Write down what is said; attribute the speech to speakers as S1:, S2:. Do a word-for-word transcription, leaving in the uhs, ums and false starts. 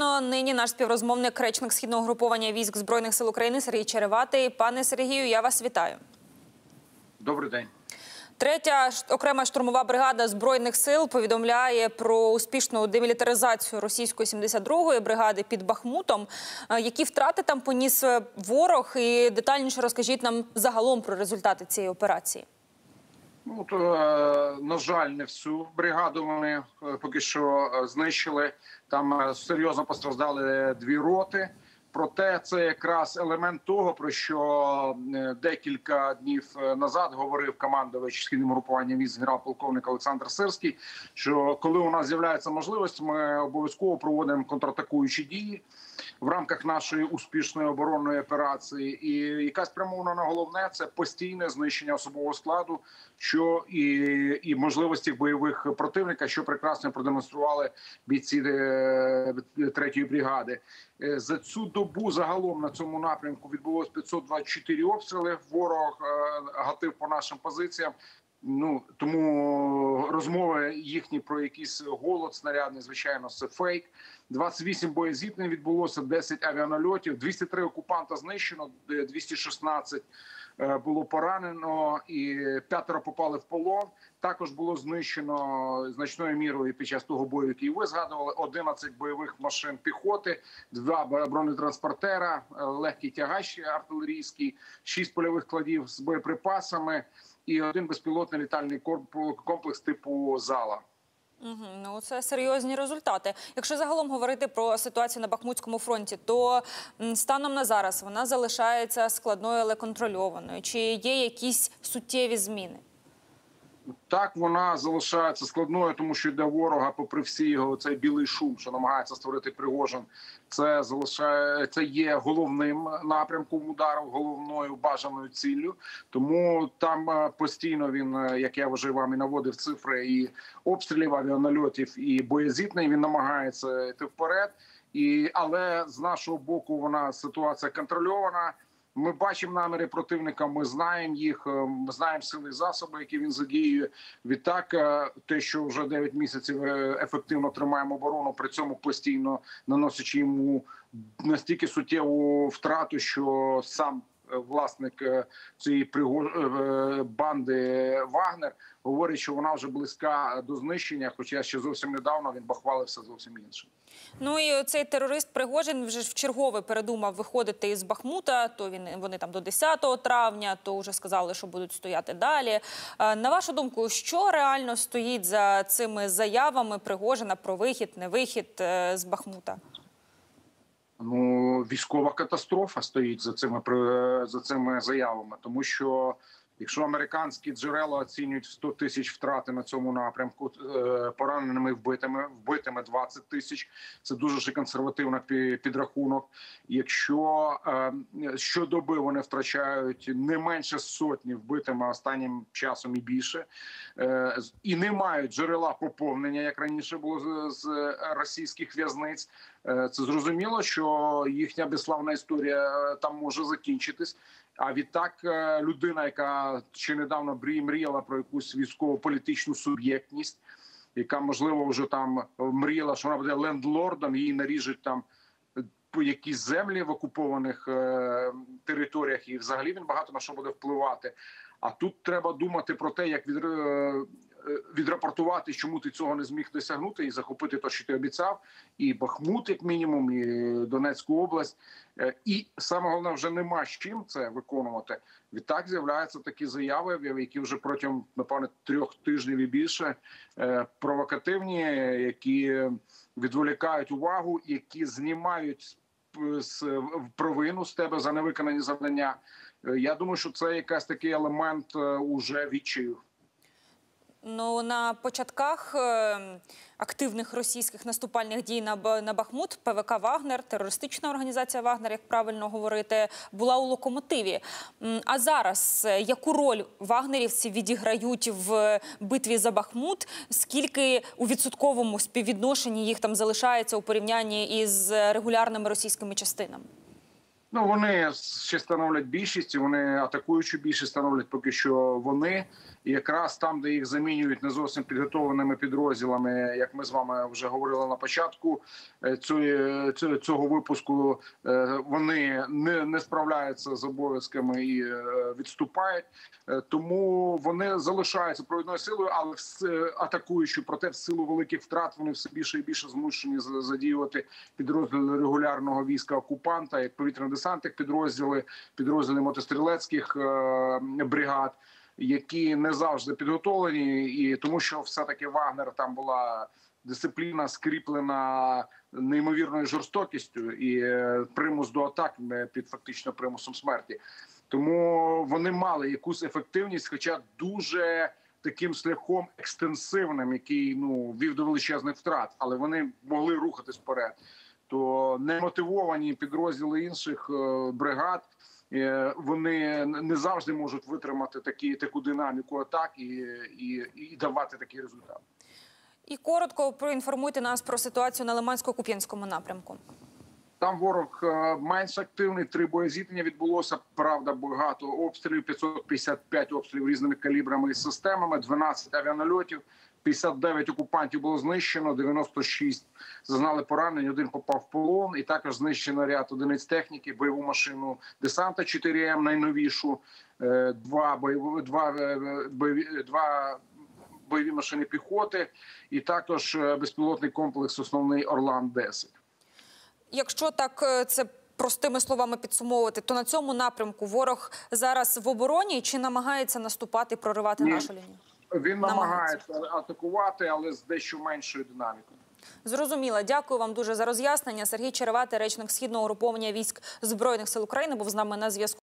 S1: Нині наш співрозмовник, речник Східного угруповання військ Збройних сил України Сергій Череватий. Пане Сергію, я вас вітаю.
S2: Добрий день.
S1: Третя окрема штурмова бригада Збройних сил повідомляє про успішну демілітаризацію російської сімдесят другої бригади під Бахмутом. Які втрати там поніс ворог? І детальніше розкажіть нам загалом про результати цієї операції.
S2: Ну, то, на жаль, не всю бригаду вони поки що знищили. Там серйозно постраждали дві роти. Проте це якраз елемент того, про що декілька днів назад говорив командувач Східним угрупуванням військ генерал-полковник Олександр Сирський, що коли у нас з'являється можливість, ми обов'язково проводимо контратакуючі дії в рамках нашої успішної оборонної операції. І яка спрямована на головне – це постійне знищення особового складу, що і, і можливості бойових противника, що прекрасно продемонстрували бійці третьої бригади. За цю добу загалом на цьому напрямку відбулось п'ятсот двадцять чотири обстріли. Ворог гатив по нашим позиціям. Ну, тому розмови їхні про якийсь голод снарядний, звичайно, це фейк. двадцять вісім боєзіткнень відбулося, десять авіанальотів, двісті три окупанта знищено, двісті шістнадцять було поранено і п'ятеро попали в полон. Також було знищено значною мірою під час того бою, який ви згадували, одинадцять бойових машин піхоти, два бронетранспортера, легкий тягач артилерійський, шість польових складів з боєприпасами і один безпілотний літальний комплекс типу «Зала».
S1: Угу, ну, це серйозні результати. Якщо загалом говорити про ситуацію на Бахмутському фронті, то станом на зараз вона залишається складною, але контрольованою. Чи є якісь суттєві зміни?
S2: Так, вона залишається складною, тому що йде ворога, попри всі його цей білий шум, що намагається створити Пригожин. Це залишає, це є головним напрямком удару, головною бажаною ціллю. Тому там постійно він, як я вже вам і наводив цифри, і обстрілів, авіанальотів, і боєзіткнень, він намагається йти вперед. І, але з нашого боку вона ситуація контрольована. Ми бачимо наміри противника, ми знаємо їх, ми знаємо сили і засоби, які він задіює. Відтак, те, що вже дев'ять місяців ефективно тримаємо оборону, при цьому постійно наносячи йому настільки суттєву втрату, що сам власник цієї банди Вагнер говорить, що вона вже близька до знищення, хоча ще зовсім недавно він бахвалився зовсім іншим.
S1: Ну і цей терорист Пригожин вже в чергове передумав виходити із Бахмута, то він, вони там до десятого травня, то вже сказали, що будуть стояти далі. На вашу думку, що реально стоїть за цими заявами Пригожина про вихід, не вихід з Бахмута?
S2: Ну, військова катастрофа стоїть за цими, за цими заявами, тому що якщо американські джерела оцінюють сто тисяч втрати на цьому напрямку, пораненими вбитими, вбитими двадцять тисяч, це дуже ж консервативний підрахунок. Якщо щодоби вони втрачають не менше сотні вбитими останнім часом і більше, і не мають джерела поповнення, як раніше було з російських в'язниць, це зрозуміло, що їхня безславна історія там може закінчитись. А відтак людина, яка ще недавно мріяла про якусь військово-політичну суб'єктність, яка, можливо, вже там мріяла, що вона буде лендлордом, її наріжуть там якісь землі в окупованих е територіях, і взагалі він багато на що буде впливати. А тут треба думати про те, як від, е відрапортувати, чому ти цього не зміг досягнути і захопити те, що ти обіцяв, і Бахмут, як мінімум, і Донецьку область. І саме головне, вже нема з чим це виконувати. Відтак з'являються такі заяви, які вже протягом, напевно, трьох тижнів і більше провокативні, які відволікають увагу, які знімають провину з тебе за невиконані завдання. Я думаю, що це якийсь такий елемент уже відчаю.
S1: Ну, на початках е активних російських наступальних дій на, на Бахмут ПВК «Вагнер», терористична організація «Вагнер», як правильно говорити, була у локомотиві. А зараз яку роль вагнерівці відіграють в битві за Бахмут? Скільки у відсотковому співвідношенні їх там залишається у порівнянні із регулярними російськими частинами?
S2: Ну, вони ще становлять більшість, вони атакуючу більшість становлять поки що вони. І якраз там, де їх замінюють не зовсім підготовленими підрозділами, як ми з вами вже говорили на початку цього, цього випуску, вони не, не справляються з обов'язками і відступають. Тому вони залишаються провідною силою, але атакуючи, проте в силу великих втрат вони все більше і більше змушені задіювати підрозділи регулярного війська окупанта, як повітряно-десантних підрозділи, підрозділи мотострілецьких бригад, які не завжди підготовлені, і тому що все-таки Вагнер там була дисципліна скріплена неймовірною жорстокістю і примус до атак під фактично примусом смерті. Тому вони мали якусь ефективність, хоча дуже таким шляхом екстенсивним, який ну вів до величезних втрат, але вони могли рухатись вперед. То немотивовані підрозділи інших бригад, вони не завжди можуть витримати такі, таку динаміку атак і, і, і давати такий результат.
S1: І коротко проінформуйте нас про ситуацію на Лимансько-Куп'янському напрямку.
S2: Там ворог менш активний, три боєзіткнення відбулося, правда, багато обстрілів, п'ятсот п'ятдесят п'ять обстрілів різними калібрами і системами, дванадцять авіанальотів, п'ятдесят дев'ять окупантів було знищено, дев'яносто шість зазнали поранень, один попав в полон, і також знищено ряд одиниць техніки, бойову машину десанта чотири ем, найновішу, два бойові, два бойові, два бойові машини піхоти і також безпілотний комплекс основний Орлан десять.
S1: Якщо так це простими словами підсумовувати, то на цьому напрямку ворог зараз в обороні чи намагається наступати, проривати
S2: Ні.
S1: нашу лінію?
S2: Він намагається атакувати, але з дещо меншою динамікою.
S1: Зрозуміло. Дякую вам дуже за роз'яснення. Сергій Череватий, речник Східного угруповання військ Збройних сил України, був з нами на зв'язку.